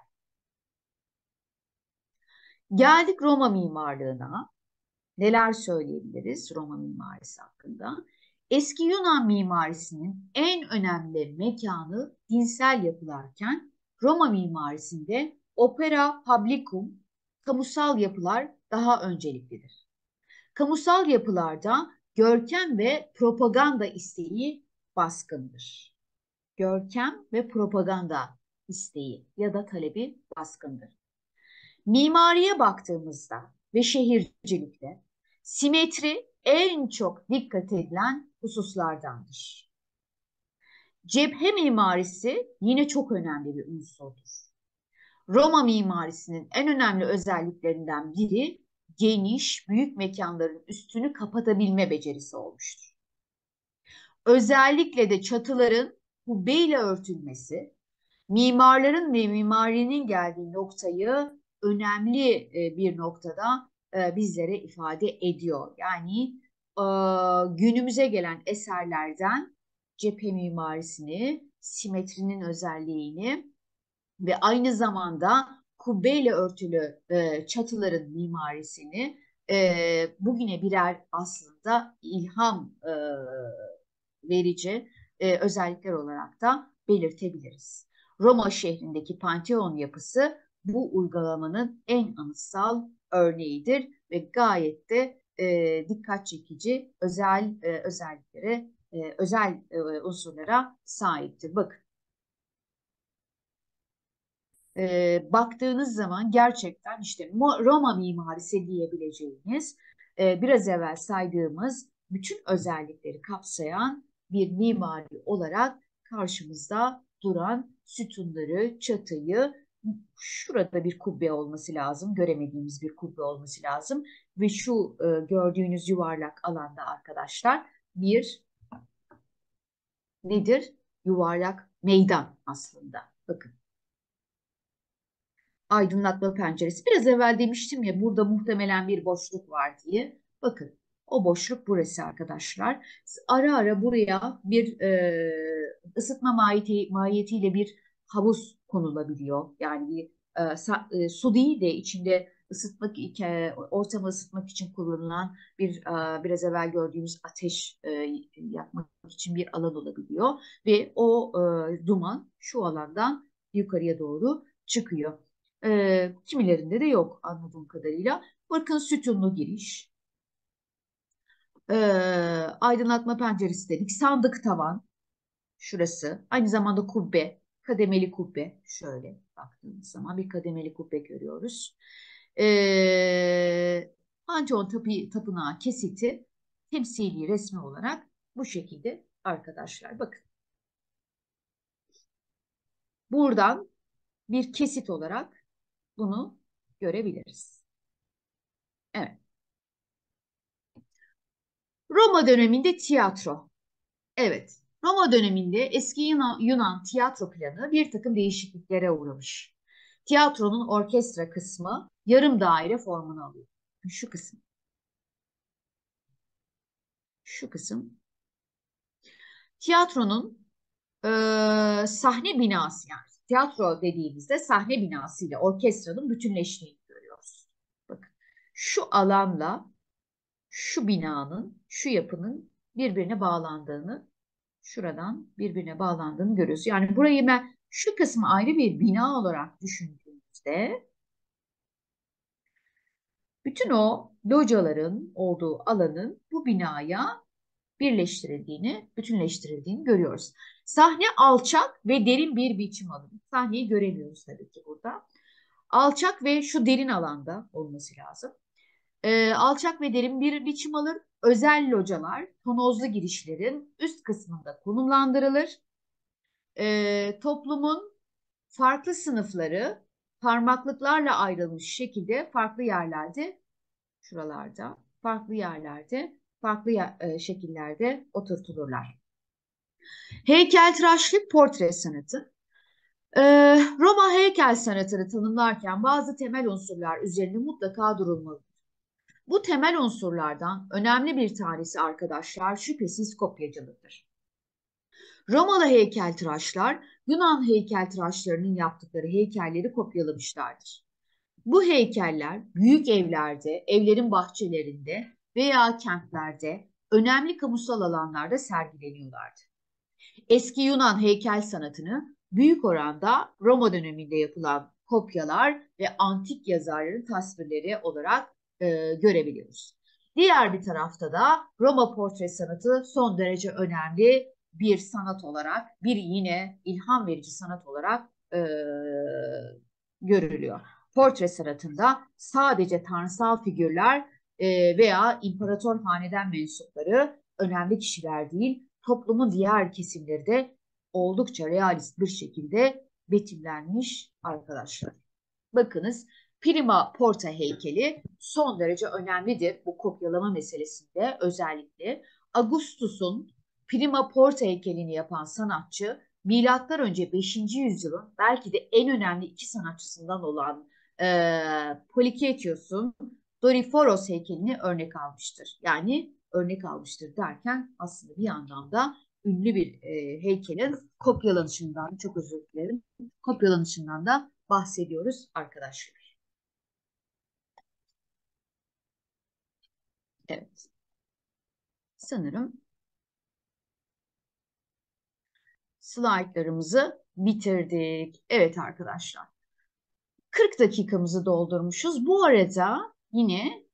S1: Geldik Roma mimarlığına. Neler söyleyebiliriz Roma mimarisi hakkında? Eski Yunan mimarisinin en önemli mekanı dinsel yapılarken Roma mimarisinde opera publicum, kamusal yapılar daha önceliklidir. Kamusal yapılarda görkem ve propaganda isteği baskındır. Görkem ve propaganda isteği ya da talebi baskındır. Mimariye baktığımızda ve şehircilikte simetri en çok dikkat edilen hususlardandır. Cephe mimarisi yine çok önemli bir unsurdur. Roma mimarisinin en önemli özelliklerinden biri geniş, büyük mekanların üstünü kapatabilme becerisi olmuştur. Özellikle de çatıların kubbeyle örtülmesi, mimarların ve mimarinin geldiği noktayı önemli bir noktada bizlere ifade ediyor. Yani günümüze gelen eserlerden cephe mimarisini, simetrinin özelliğini ve aynı zamanda kubbeyle örtülü çatıların mimarisini bugüne birer aslında ilham verici özellikler olarak da belirtebiliriz. Roma şehrindeki Pantheon yapısı bu uygulamanın en anıtsal örneğidir ve gayet de dikkat çekici özelliklere, özel unsurlara sahiptir. Bakın. Baktığınız zaman gerçekten işte Roma mimarisi diyebileceğiniz biraz evvel saydığımız bütün özellikleri kapsayan bir mimari olarak karşımızda duran sütunları, çatıyı, şurada bir kubbe olması lazım, göremediğimiz bir kubbe olması lazım ve şu gördüğünüz yuvarlak alanda arkadaşlar bir nedir? Yuvarlak meydan aslında. Bakın. Aydınlatma penceresi. Biraz evvel demiştim ya burada muhtemelen bir boşluk var diye. Bakın o boşluk burası arkadaşlar. Ara ara buraya bir ısıtma mahiyetiyle bir havuz konulabiliyor. Yani bir su değil de içinde ısıtmak, ortamı ısıtmak için kullanılan bir biraz evvel gördüğümüz ateş yapmak için bir alan olabiliyor. Ve o duman şu alandan yukarıya doğru çıkıyor. Kimilerinde de yok anladığım kadarıyla. Bakın sütunlu giriş, e, aydınlatma penceresi dedik, sandık tavan şurası. Aynı zamanda kubbe, kademeli kubbe. Şöyle baktığımız zaman bir kademeli kubbe görüyoruz. Pantheon Tapınağı kesiti temsili resmi olarak bu şekilde arkadaşlar. Bakın buradan bir kesit olarak bunu görebiliriz. Evet. Roma döneminde tiyatro. Evet, Roma döneminde eski Yunan tiyatro planı bir takım değişikliklere uğramış. Tiyatronun orkestra kısmı yarım daire formunu alıyor. Şu kısım, şu kısım. Tiyatronun sahne binası yani tiyatro dediğimizde sahne binası ile orkestranın bütünleştiğini görüyoruz. Bakın şu alanla şu binanın, şu yapının birbirine bağlandığını şuradan birbirine bağlandığını görüyoruz. Yani burayı ben şu kısmı ayrı bir bina olarak düşündüğümüzde bütün o locaların olduğu alanın bu binaya birleştirildiğini, bütünleştirildiğini görüyoruz. Sahne alçak ve derin bir biçim alıyor. Sahneyi göremiyoruz tabii ki burada. Alçak ve şu derin alanda olması lazım. Alçak ve derin bir biçim alır. Özel localar tonozlu girişlerin üst kısmında konumlandırılır. Toplumun farklı sınıfları parmaklıklarla ayrılmış şekilde farklı yerlerde, şuralarda, farklı yerlerde, farklı şekillerde oturtulurlar. Heykeltıraşlık portre sanatı. Roma heykel sanatını tanımlarken bazı temel unsurlar üzerinde mutlaka durulmalı. Bu temel unsurlardan önemli bir tanesi arkadaşlar şüphesiz kopyacılıktır. Romalı heykeltıraşlar Yunan heykeltıraşlarının yaptıkları heykelleri kopyalamışlardır. Bu heykeller büyük evlerde, evlerin bahçelerinde veya kentlerde önemli kamusal alanlarda sergileniyorlardı. Eski Yunan heykel sanatını büyük oranda Roma döneminde yapılan kopyalar ve antik yazarların tasvirleri olarak görebiliyoruz. Diğer bir tarafta da Roma portre sanatı son derece önemli bir sanat olarak, bir yine ilham verici sanat olarak görülüyor. Portre sanatında sadece tanrısal figürler veya imparator haneden mensupları önemli kişiler değil, toplumun diğer kesimleri de oldukça realist bir şekilde betimlenmiş arkadaşlar. Bakınız, Prima Porta heykeli son derece önemlidir bu kopyalama meselesinde. Özellikle Augustus'un Prima Porta heykelini yapan sanatçı milattan önce 5. yüzyılın belki de en önemli iki sanatçısından olan Polyketios'un Doriforos heykelini örnek almıştır. Yani örnek almıştır derken aslında bir anlamda ünlü bir heykelin kopyalanışından, çok özür dilerim, kopyalanışından da bahsediyoruz arkadaşlar. Evet. Sanırım slaytlarımızı bitirdik. Evet arkadaşlar. 40 dakikamızı doldurmuşuz. Bu arada yine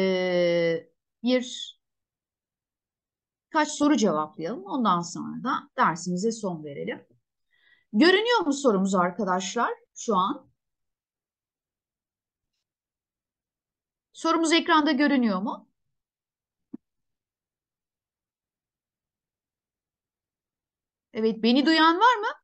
S1: bir kaç soru cevaplayalım. Ondan sonra da dersimize son verelim. Görünüyor mu sorumuz arkadaşlar şu an? Sorumuz ekranda görünüyor mu? Evet, beni duyan var mı?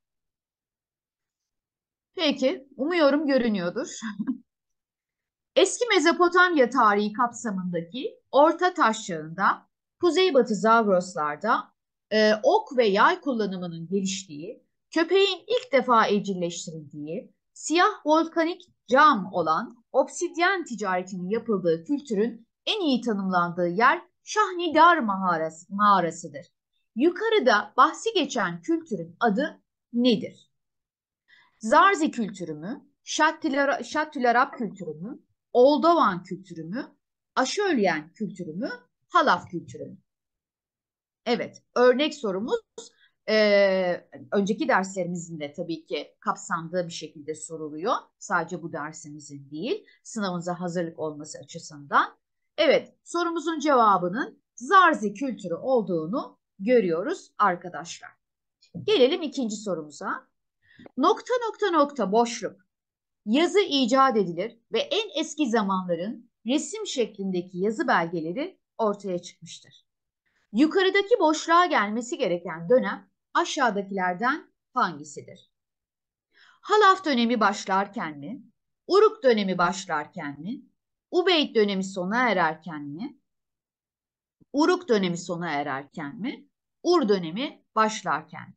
S1: Peki, umuyorum görünüyordur. Eski Mezopotamya tarihi kapsamındaki Orta Taş Çağı'nda Kuzeybatı Zavroslarda ok ve yay kullanımının geliştiği, köpeğin ilk defa evcilleştirildiği, siyah volkanik cam olan obsidyen ticaretinin yapıldığı kültürün en iyi tanımlandığı yer Şahnidar mağarasıdır. Yukarıda bahsi geçen kültürün adı nedir? Zarzi kültürü mü? Şattülarap kültürü mü? Oldovan kültürü mü? Aşölyen kültürü mü? Halaf kültürü mü? Evet, örnek sorumuz önceki derslerimizin de tabii ki kapsamlı bir şekilde soruluyor. Sadece bu dersimizin değil, sınavınıza hazırlık olması açısından. Evet, sorumuzun cevabının Zarzi kültürü olduğunu görüyoruz arkadaşlar. Gelelim ikinci sorumuza. Nokta nokta nokta boşluk. Yazı icat edilir ve en eski zamanların resim şeklindeki yazı belgeleri ortaya çıkmıştır. Yukarıdaki boşluğa gelmesi gereken dönem aşağıdakilerden hangisidir? Halaf dönemi başlarken mi? Uruk dönemi başlarken mi? Ubeyd dönemi sona ererken mi? Uruk dönemi sona ererken mi? Ur dönemi başlarken mi?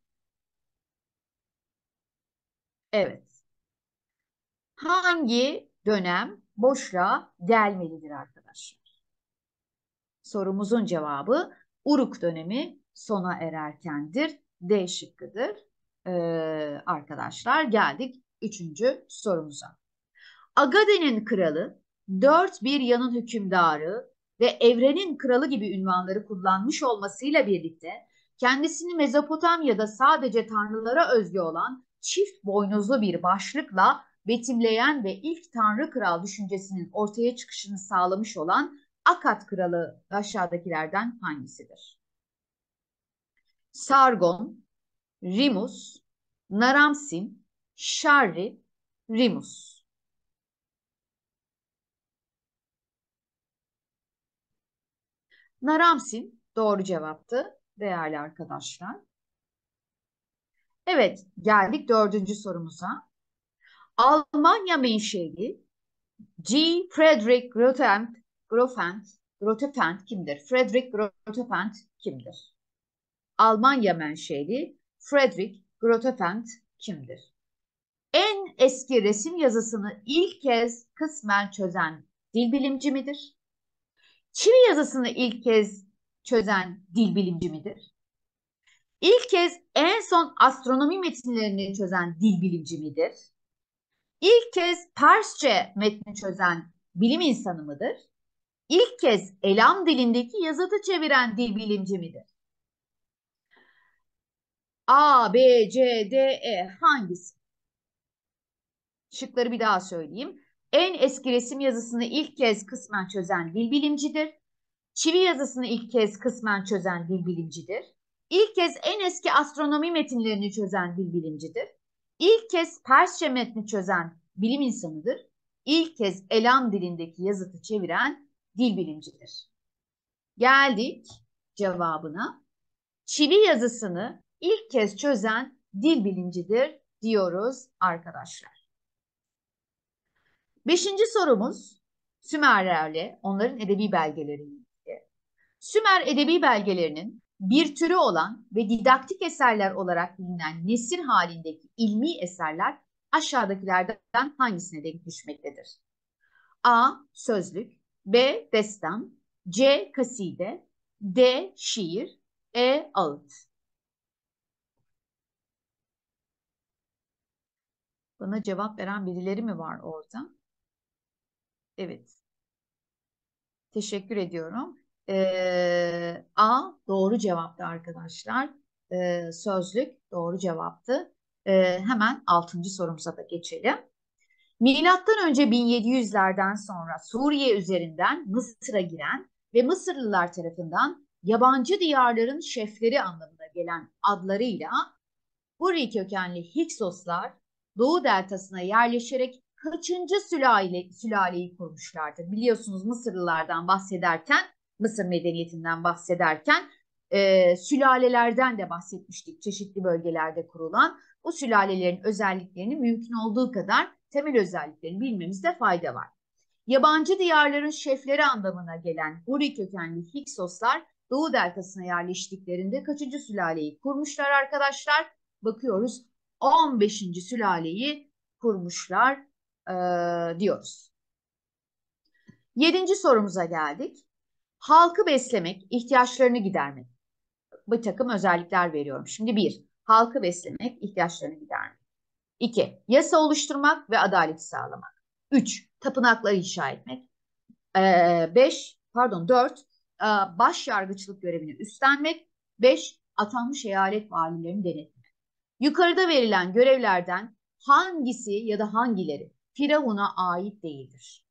S1: Evet. Hangi dönem boşluğa gelmelidir arkadaşlar? Sorumuzun cevabı Uruk dönemi sona ererkendir. D şıkkıdır. Arkadaşlar geldik üçüncü sorumuza. Agade'nin kralı, dört bir yanın hükümdarı ve evrenin kralı gibi ünvanları kullanmış olmasıyla birlikte kendisini Mezopotamya'da sadece tanrılara özgü olan çift boynuzlu bir başlıkla betimleyen ve ilk tanrı kral düşüncesinin ortaya çıkışını sağlamış olan Akkad kralı aşağıdakilerden hangisidir? Sargon, Rimus, Naramsin, Şarri, Rimus. Naramsin doğru cevaptı değerli arkadaşlar. Evet, geldik dördüncü sorumuza. Almanya menşeli G. Friedrich Grotefend kimdir? Friedrich Grotefend kimdir? Almanya menşeli Friedrich Grotefend kimdir? En eski resim yazısını ilk kez kısmen çözen dil bilimci midir? Çivi yazısını ilk kez çözen dil bilimci midir? İlk kez en son astronomi metinlerini çözen dil bilimci midir? İlk kez Persçe metni çözen bilim insanı mıdır? ilk kez Elam dilindeki yazıtı çeviren dil bilimci midir? A, B, C, D, E hangisi? Şıkları bir daha söyleyeyim. En eski resim yazısını ilk kez kısmen çözen dil bilimcidir. Çivi yazısını ilk kez kısmen çözen dil bilimcidir. İlk kez en eski astronomi metinlerini çözen dil bilimcidir. İlk kez Persçe metni çözen bilim insanıdır. İlk kez Elam dilindeki yazıtı çeviren dil bilimcidir. Geldik cevabına. Çivi yazısını ilk kez çözen dil bilimcidir diyoruz arkadaşlar. Beşinci sorumuz Sümerlerle onların edebi belgeleri. Sümer edebi belgelerinin bir türü olan ve didaktik eserler olarak bilinen nesir halindeki ilmi eserler aşağıdakilerden hangisine denk düşmektedir? A. Sözlük, B. Destan, C. Kaside, D. Şiir, E. Ağıt. Bana cevap veren birileri mi var orada? Evet. Teşekkür ediyorum. A doğru cevaptı arkadaşlar. Sözlük doğru cevaptı. Hemen 6. sorumuza da geçelim. Milattan önce 1700'lerden sonra Suriye üzerinden Mısır'a giren ve Mısırlılar tarafından yabancı diyarların şefleri anlamına gelen adlarıyla Hurri kökenli Hiksoslar Doğu Deltası'na yerleşerek kaçıncı sülaleyi kurmuşlardır? Biliyorsunuz Mısırlılardan bahsederken, Mısır medeniyetinden bahsederken sülalelerden de bahsetmiştik. Çeşitli bölgelerde kurulan bu sülalelerin özelliklerini mümkün olduğu kadar temel özelliklerini bilmemizde fayda var. Yabancı diyarların şefleri anlamına gelen Hurri kökenli Hiksoslar Doğu Deltası'na yerleştiklerinde kaçıncı sülaleyi kurmuşlar arkadaşlar? Bakıyoruz 15. sülaleyi kurmuşlar diyoruz. 7. sorumuza geldik. Halkı beslemek, ihtiyaçlarını gidermek. Bir takım özellikler veriyorum. Şimdi 1. Halkı beslemek, ihtiyaçlarını gidermek. 2. Yasa oluşturmak ve adalet sağlamak. 3. Tapınakları inşa etmek. 4. Baş yargıçlık görevini üstlenmek. 5. Atanmış eyalet valilerini denetlemek. Yukarıda verilen görevlerden hangisi ya da hangileri Firavun'a ait değildir?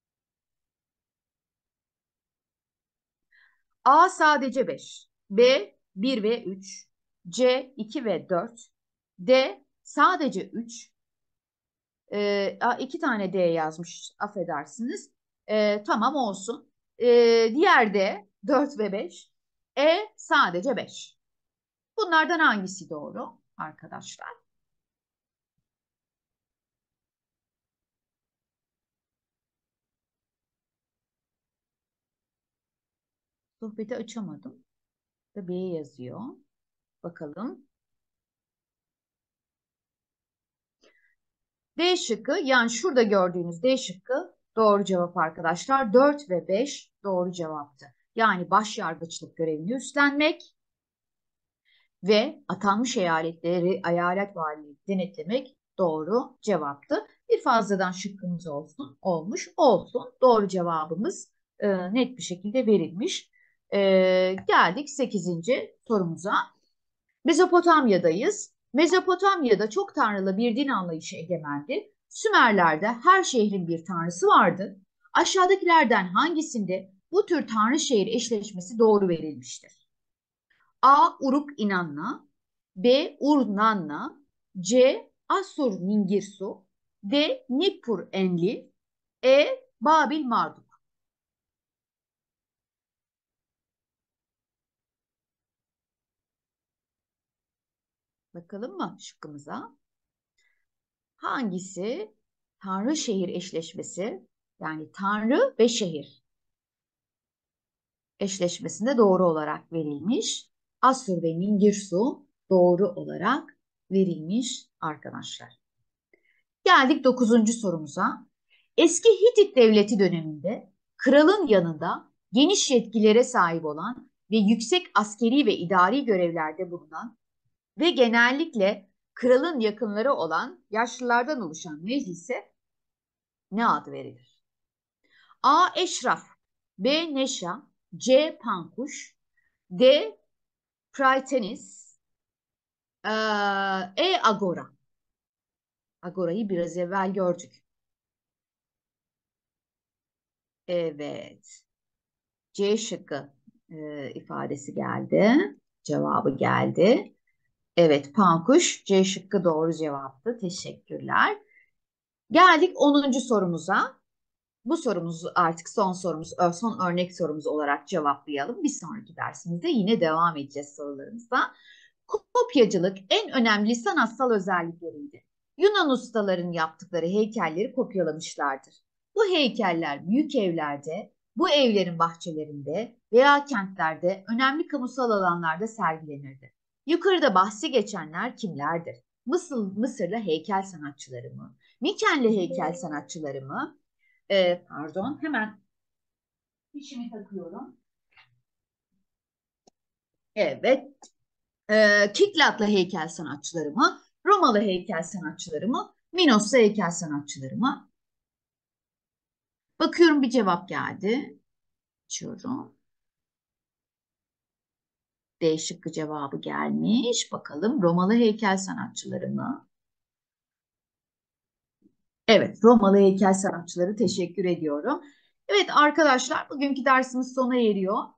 S1: A sadece 5, B 1 ve 3, C 2 ve 4, D sadece 3, 2 tane D yazmış affedersiniz. Tamam olsun. Diğer D 4 ve 5, E sadece 5. Bunlardan hangisi doğru arkadaşlar? Sohbeti açamadım. B yazıyor. Bakalım. D şıkkı yani şurada gördüğünüz D şıkkı doğru cevap arkadaşlar. 4 ve 5 doğru cevaptı. Yani başyargıçlık görevini üstlenmek ve atanmış eyaletleri, eyalet valiliği denetlemek doğru cevaptı. Bir fazladan şıkkımız olsun. Doğru cevabımız net bir şekilde verilmiş. Geldik 8. sorumuza. Mezopotamya'dayız. Mezopotamya'da çok tanrılı bir din anlayışı egemendi. Sümerler'de her şehrin bir tanrısı vardı. Aşağıdakilerden hangisinde bu tür tanrı şehir eşleşmesi doğru verilmiştir? A. Uruk İnanna, B. Ur-Nanna, C. Asur Ningirsu, D. Nippur Enlil, E. Babil Marduk. Bakalım mı şıkkımıza? Hangisi tanrı şehir eşleşmesi yani tanrı ve şehir eşleşmesinde doğru olarak verilmiş? Asur ve Ningirsu doğru olarak verilmiş arkadaşlar. Geldik 9. sorumuza. Eski Hitit devleti döneminde kralın yanında geniş yetkilere sahip olan ve yüksek askeri ve idari görevlerde bulunan ve genellikle kralın yakınları olan yaşlılardan oluşan meclise ne ad verilir? A. Eşraf, B. Neşa, C. Pankuş, D. Praitenis, E. Agora. Agora'yı biraz evvel gördük. Evet. C şıkkı ifadesi geldi. Cevabı geldi. Evet, Pankuş C şıkkı doğru cevaptı. Teşekkürler. Geldik 10. sorumuza. Bu sorumuzu artık son sorumuz, son örnek sorumuz olarak cevaplayalım. Bir sonraki dersimizde yine devam edeceğiz sorularımızda. Kopyacılık en önemli sanatsal özellikleriydi. Yunan ustaların yaptıkları heykelleri kopyalamışlardır. Bu heykeller büyük evlerde, bu evlerin bahçelerinde veya kentlerde önemli kamusal alanlarda sergilenirdi. Yukarıda bahsi geçenler kimlerdir? Mısırlı heykel sanatçıları mı? Mikenli heykel sanatçıları mı? Pardon, hemen fişimi takıyorum. Evet, Kiklatlı heykel sanatçıları mı? Romalı heykel sanatçıları mı? Minoslu heykel sanatçıları mı? Bakıyorum bir cevap geldi. Açıyorum. D şıkkı cevabı gelmiş. Bakalım Romalı heykel sanatçıları mı? Evet, Romalı heykel sanatçıları teşekkür ediyorum. Evet arkadaşlar bugünkü dersimiz sona eriyor.